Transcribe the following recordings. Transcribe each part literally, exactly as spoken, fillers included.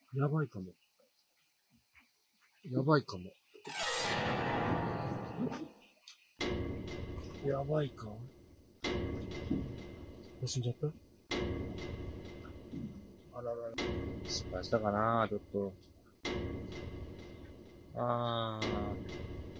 やばいかも。やばいかも。やばいか死んじゃった。あららら。失敗したかなちょっと。あー。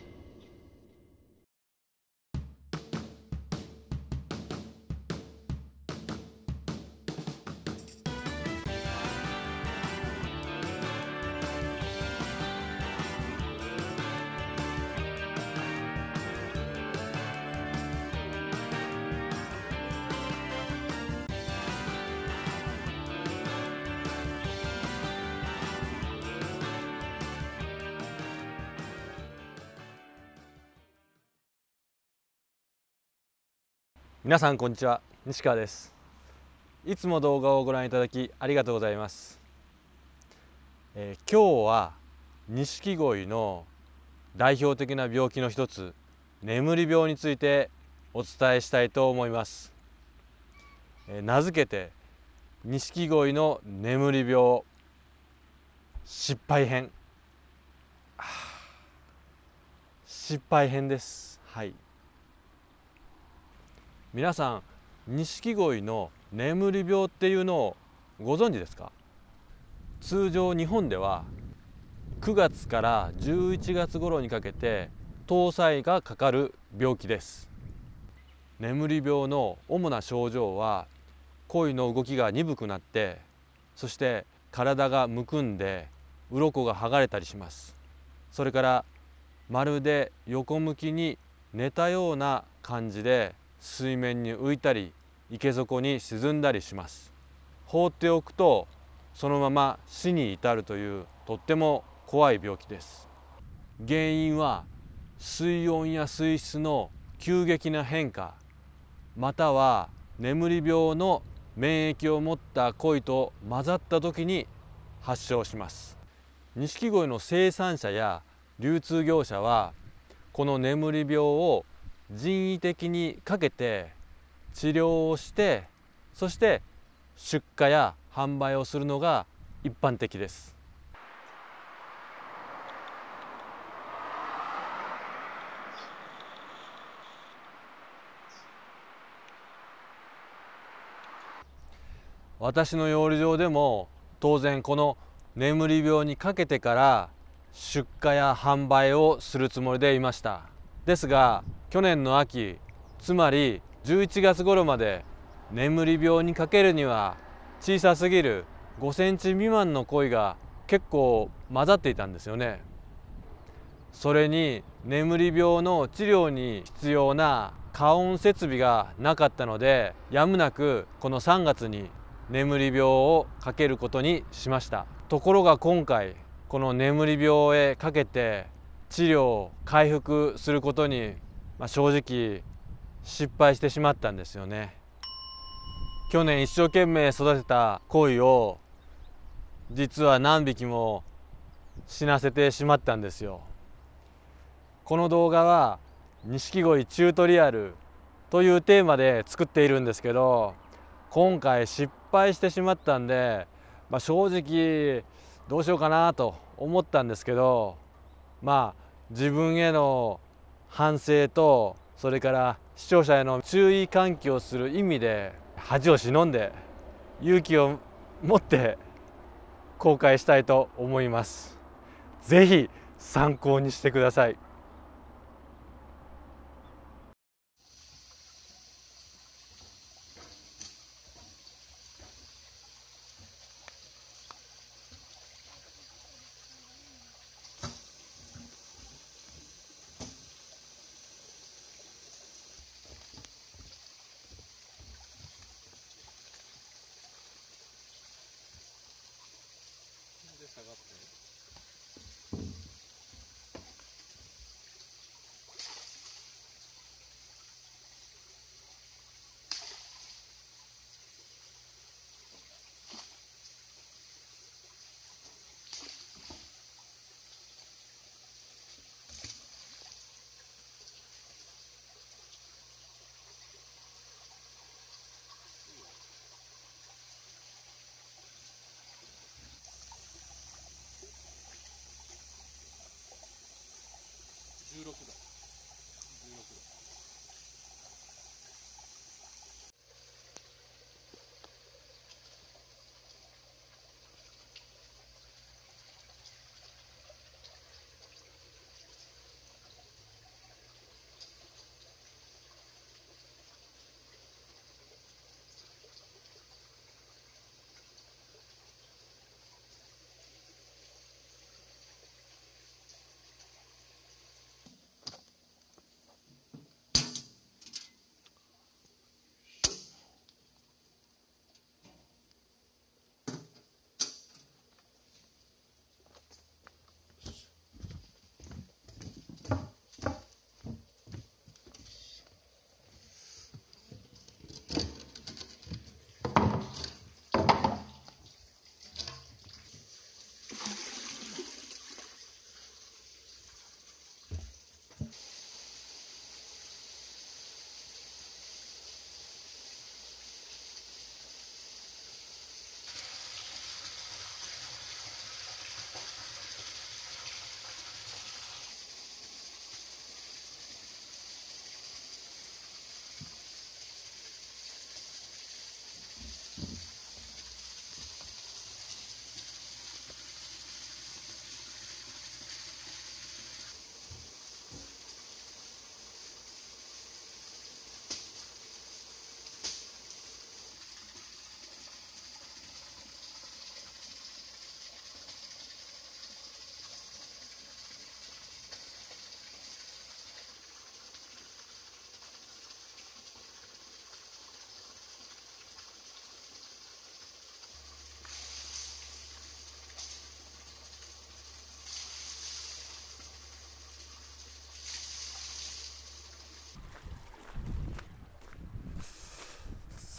皆さんこんにちは、西川です。いつも動画をご覧いただきありがとうございます。えー、今日は錦鯉の代表的な病気の一つ、眠り病についてお伝えしたいと思います。えー、名付けて錦鯉の眠り病失敗編。失敗編です。はい。皆さん、錦鯉の眠り病っていうのをご存知ですか？通常日本ではくがつからじゅういちがつ頃にかけて搭載がかかる病気です。眠り病の主な症状は、鯉の動きが鈍くなって、そして体がむくんで鱗が剥がれたりします。それからまるで横向きに寝たような感じで水面に浮いたり池底に沈んだりします。放っておくとそのまま死に至るというとっても怖い病気です。原因は水温や水質の急激な変化、または眠り病の免疫を持った鯉と混ざった時に発症します。錦鯉の生産者や流通業者はこの眠り病を人為的にかけて治療をして、そして出荷や販売をするのが一般的です。私の養鯉場でも当然この眠り病にかけてから出荷や販売をするつもりでいました。ですが去年の秋、つまりじゅういちがつ頃まで眠り病にかけるには小さすぎるごセンチ未満の鯉が結構混ざっていたんですよね。それに眠り病の治療に必要な加温設備がなかったので、やむなくこのさんがつに眠り病をかけることにしました。ところが今回この眠り病へかけて治療回復することに、まあ、正直失敗してしまったんですよね。去年一生懸命育てた鯉を実は何匹も死なせてしまったんですよ。この動画は錦鯉チュートリアルというテーマで作っているんですけど、今回失敗してしまったんで、まあ、正直どうしようかなと思ったんですけど、まあ自分への反省と、それから視聴者への注意喚起をする意味で恥を忍んで勇気を持って公開したいと思います。ぜひ参考にしてください。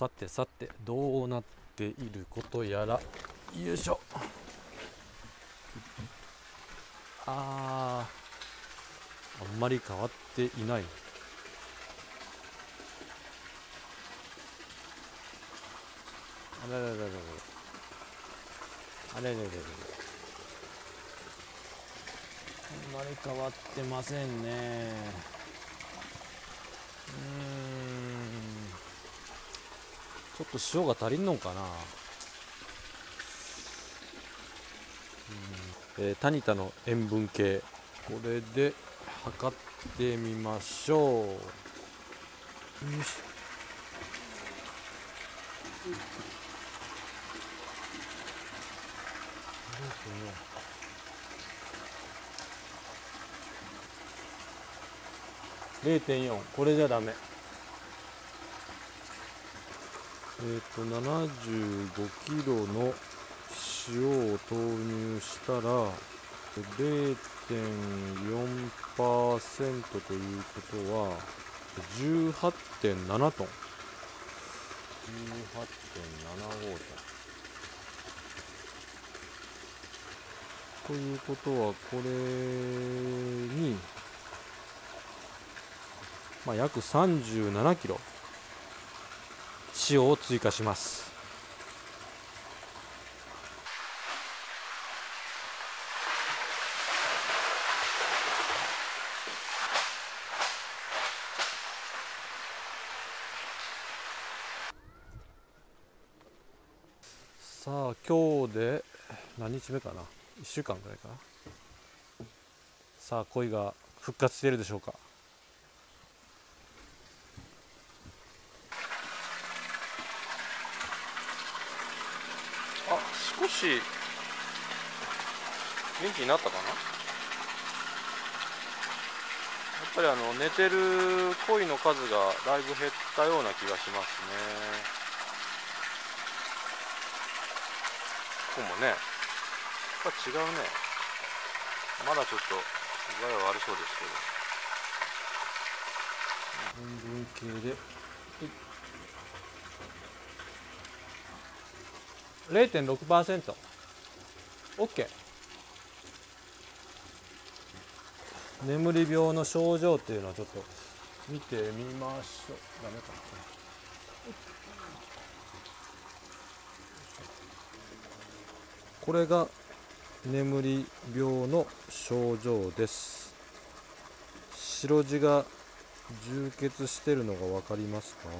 さてさてどうなっていることやら。よいしょ。あー、あんまり変わっていない。あれれれれれあれれれれあんまり変わってませんね。うーん、ちょっと塩が足りんのかな。うん、えー、タニタの塩分計、これで測ってみましょう。よし。れいてんよん、これじゃダメ。えっ、とななじゅうごキロの塩を投入したら れいてんよんパーセント ということは じゅうはってんななトン、じゅうはってんななごトンということは、これに、まあ、約さんじゅうななキロ塩を追加します。さあ今日で何日目かな、いっしゅうかんぐらいかな。さあ鯉が復活しているでしょうか。あ、少し元気になったかな。やっぱりあの寝てる鯉の数がだいぶ減ったような気がしますね。ここもね、やっぱ違うね。まだちょっと具合は悪そうですけど。半分計で れいてんろくパーセント。 OK。 眠り病の症状っていうのをちょっと見てみましょう。ダメかな。これが眠り病の症状です。白地が充血してるのが分かりますか。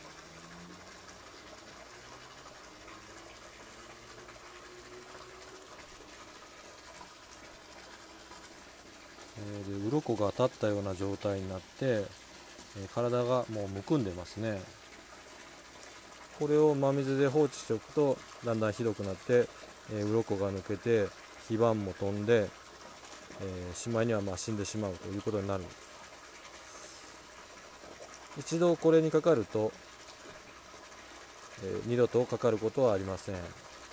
えー、で鱗が立ったような状態になって、えー体がもうむくんでますね。これを真水で放置しておくとだんだんひどくなって、えー、鱗が抜けて黄ばんも飛んで、えー、しまいにはまあ死んでしまうということになる。一度これにかかると、えー、二度とかかることはありません。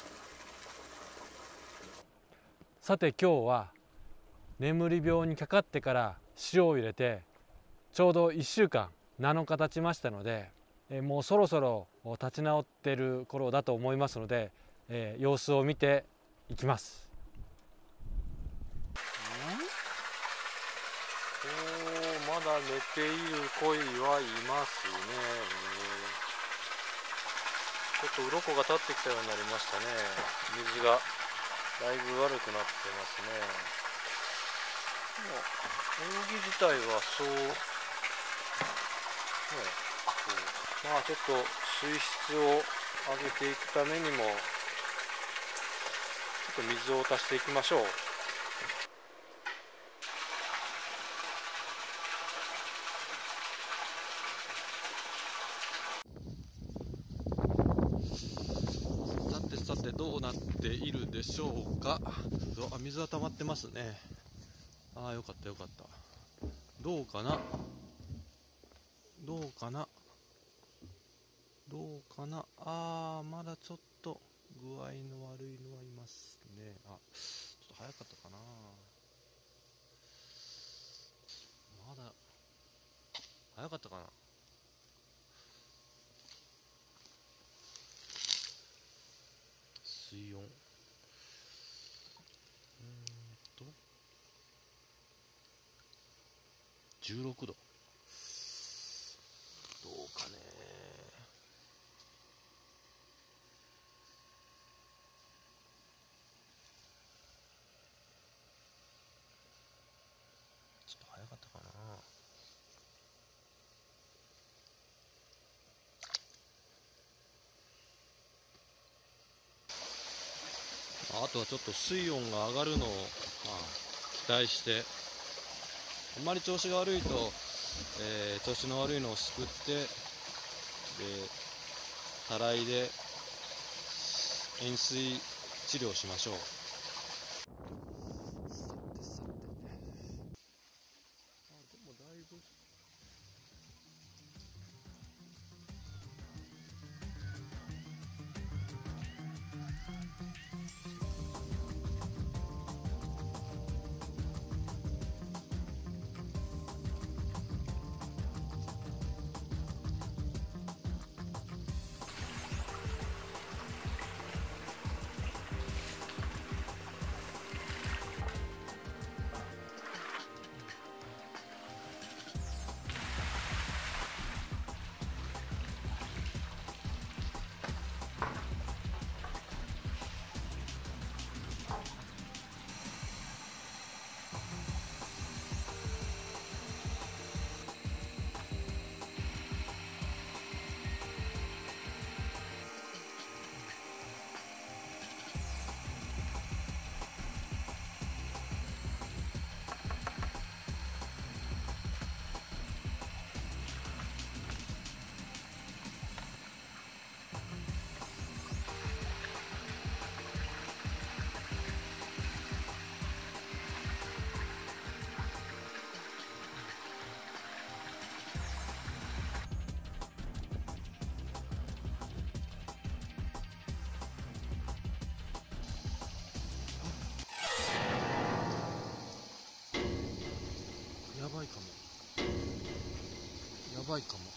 さて今日は眠り病にかかってから塩を入れてちょうどいっしゅうかんなのか経ちましたので、えー、もうそろそろ立ち直っている頃だと思いますので、えー、様子を見ていきます。おー、まだ寝ている鯉はいますね。ちょっと鱗が立ってきたようになりましたね。水がだいぶ悪くなってますね。でも泳ぎ自体はそう、ね、そうまあちょっと水質を上げていくためにもちょっと水を足していきましょう。さてさてどうなっているでしょうか。あ、水は溜まってますね。ああ、よかったよかった。どうかなどうかなどうかな。ああ、まだちょっと具合の悪いのはいますね。あ、ちょっと早かったかな。まだ早かったかな。 じゅうろくど。どうかね。ちょっと早かったかな。あとはちょっと水温が上がるのを、まあ、期待して、あんまり調子が悪いと、えー、調子の悪いのをすくって、でたらいで塩水治療しましょう。さてさて、あ、でもだいぶやばいかも。やばいかも。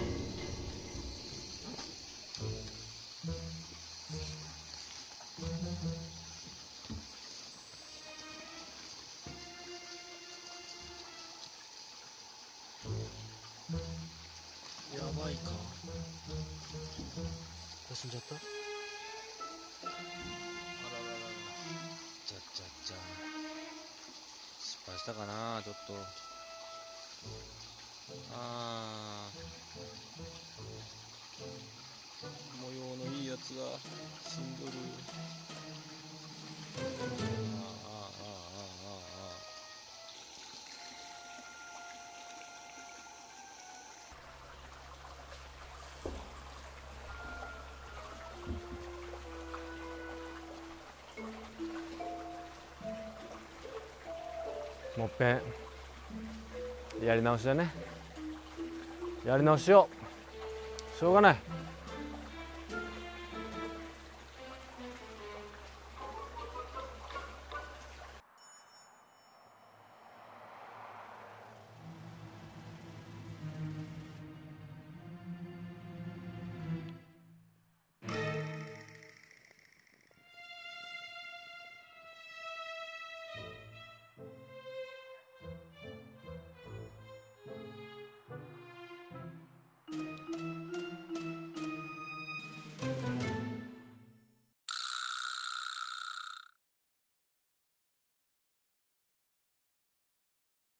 やばいか。死んじゃった。あらららら。ちゃっちゃっちゃ。失敗したかな、ちょっと。あー、模様のいいやつが死んどる。あーあーあーあーあー。もっぺんやり直しだね。やり直しよう。しょうがない。